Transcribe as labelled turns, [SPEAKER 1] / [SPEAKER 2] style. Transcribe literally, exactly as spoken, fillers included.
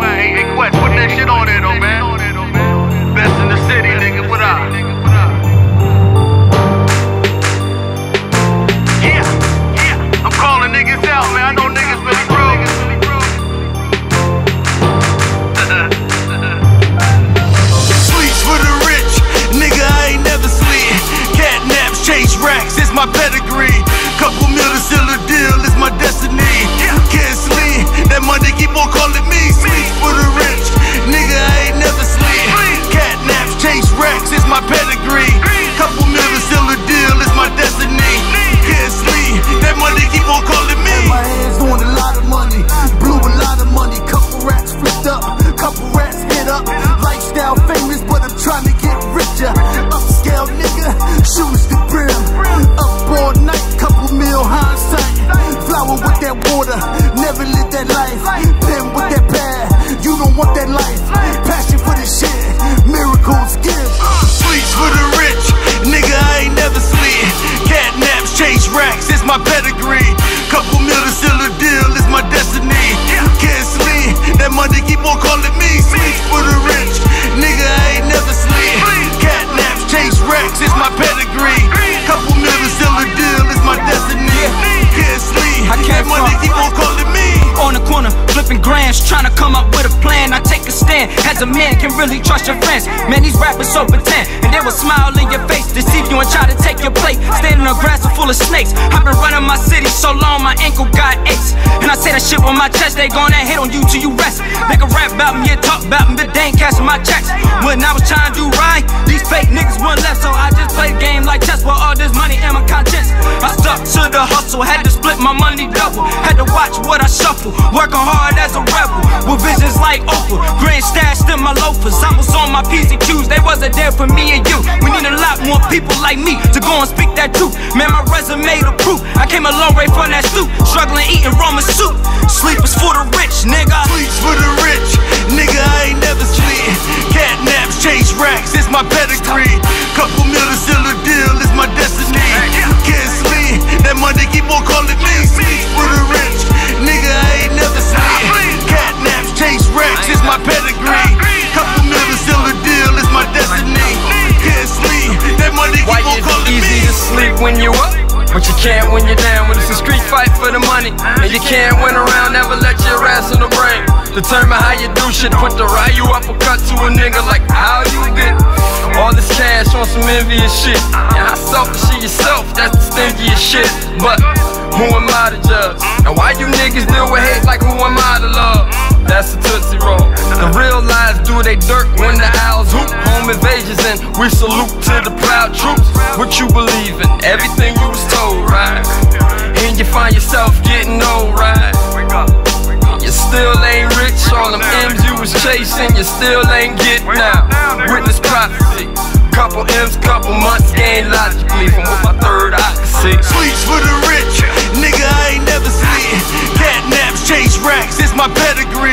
[SPEAKER 1] man. Hey, hey, Quest, put that shit on there, though, man. Best in the city, nigga. What up? Yeah, yeah. I'm calling niggas out, man. I know niggas really rude.
[SPEAKER 2] Sleeps for the rich, nigga. I ain't never sleep. Catnaps, chase racks, it's my pedigree. Couple mil to seal a deal, it's my destiny. Can't sleep, that money keep on calling me. Sleeps for the rich, nigga. I ain't never sleep. Catnaps, chase racks, it's my pedigree. Couple mil to seal a deal, it's my destiny. Can't sleep, that money keep on calling me.
[SPEAKER 3] Had my hands on a lot of money, blew a lot of money. Couple rats flipped up, couple rats hit up. Lifestyle famous, but I'm trying to get richer. Upscale nigga, shoes to brim. Up all night, couple mil hindsight. Flower with that water, never live that life. Pen with that pad, you don't want that life. Passion for the shit, miracles give.
[SPEAKER 2] Sleeps for the rich, nigga. I ain't never sleep. Catnaps, chase racks, it's my pedigree. Couple mil to seal a deal, it's my destiny. Can't sleep, that money keep on calling me. Sleeps for the rich, nigga. I ain't never sleep. Catnaps, chase racks, it's my pedigree. Couple mil to seal a deal, it's my destiny. Can't sleep, that money keep on calling me.
[SPEAKER 4] On the corner, flipping grams, trying to come up with a plan. I take a stand, as a man can really trust your friends. Man, these rappers so pretend, and they will smile in your face, deceive you and try to take your plate. Standing on grass full of snakes. I've been running my city so long, my ankle got aches. And I say that shit with my chest, they gonna hit on you till you rest. They can rap about me and talk about me, but they ain't cashing my checks. When I was trying to do right, these fake niggas wouldn't left, so I just played the game like chess with all this money in my conscience. I stuck to the hustle, had to split my money double. Had to watch what I shuffle, working hard as a rebel, with visions like Oprah, grand stashed in my loafers. I was on my P's and Q's, they wasn't there for me and you. We need a lot more people like me to go and speak that truth. Man, my resume the proof, I came a long way from that stoop, struggling eating Roman soup. Sleep is for the rich, nigga.
[SPEAKER 2] Sleeps for the rich, nigga. I ain't never sleep. Catnaps, chase racks, it's my pedigree. Couple mil to seal a deal, it's my destiny. Can't sleep, that money keep on calling me. Sleeps for the rich, nigga. I ain't never sleep. Catnaps, chase racks, it's my pedigree. Couple mil to seal a deal, it's my destiny. Can't sleep, that money keep
[SPEAKER 5] Why
[SPEAKER 2] on
[SPEAKER 5] it's
[SPEAKER 2] calling me.
[SPEAKER 5] easy to sleep when you up, but you can't when you're down. When it's a street fight for the money, and you can't win around, never let your ass in the brain. Determine how you do shit, put the right you uppercut to a nigga like how you get all this cash on some envious shit. And how selfish of yourself, that's the stingiest shit. But who am I to judge? And why you niggas deal with hate like who am I to love? That's a Tootsie Roll. The real lies do they dirt when the owls hoop. Home invasions and we salute to the proud troops. What you believe in, everything you was told, right? And you find yourself getting old, right? You still ain't rich, all them M's you was chasing, you still ain't getting out. Witness prophecy, couple M's, couple months gained logically from what my third eye can see.
[SPEAKER 2] Sleeps for the rich, nigga. I ain't never sleep. Catnaps, chase racks, it's my pedigree.